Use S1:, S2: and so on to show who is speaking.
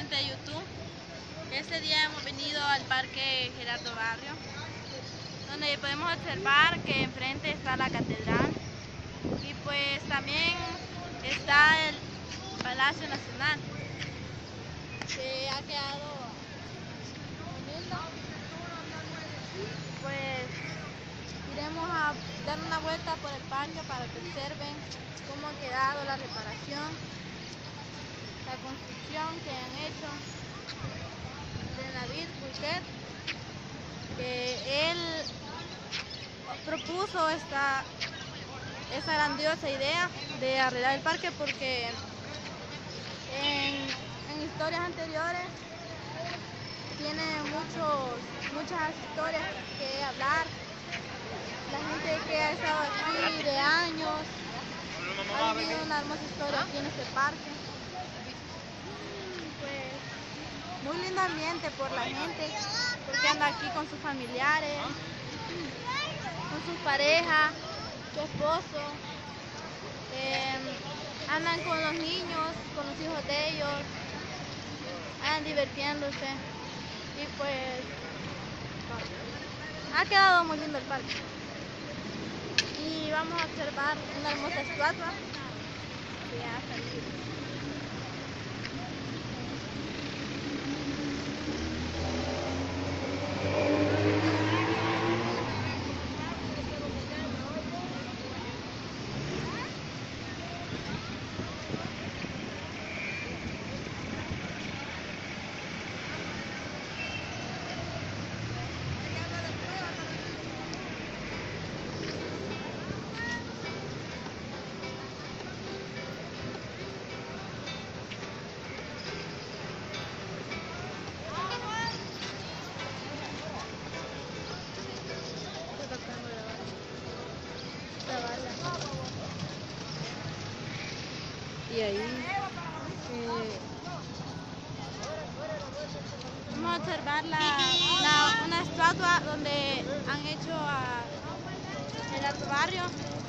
S1: gente de YouTube. Este día hemos venido al Parque Gerardo Barrio, donde podemos observar que enfrente está la catedral y pues también está el Palacio Nacional, que ha quedado muy lindo. Pues iremos a dar una vuelta por el parque para que observen cómo ha quedado la reparación, la construcción que han hecho de David Burquet, que él propuso esa grandiosa idea de arreglar el parque, porque en historias anteriores tiene muchas historias que hablar. La gente que ha estado aquí de años ha vivido una hermosa historia aquí en este parque. Pues muy lindo ambiente por la gente, porque anda aquí con sus familiares, con sus parejas, su esposo, andan con los niños, con los hijos de ellos, andan divirtiéndose y pues ha quedado muy lindo el parque. Y vamos a observar una hermosa estatua que ha salido. Y ahí vamos a observar una estatua donde han hecho a Gerardo Barrio.